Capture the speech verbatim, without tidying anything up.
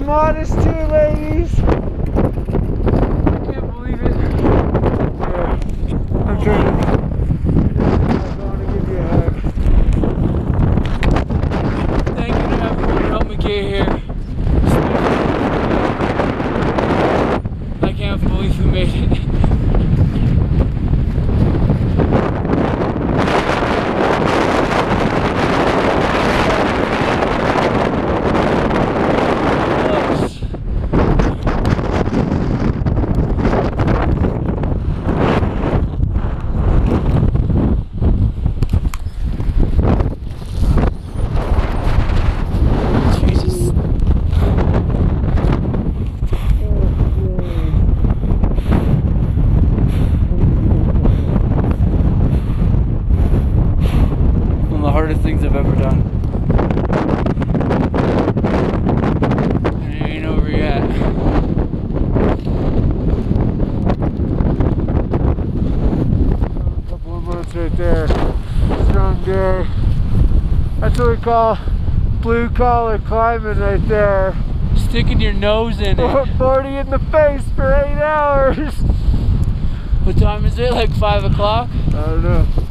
modest too, ladies. I can't believe it. Yeah. I'm trying to. I want to give you a hug. Thank you to everyone who helped me get here. I can't believe we made it. Hardest things I've ever done. And it ain't over yet. A couple of months right there. Strong day. That's what we call blue collar climbing right there. Sticking your nose in it. forty in the face for eight hours. What time is it? Like five o'clock? I don't know.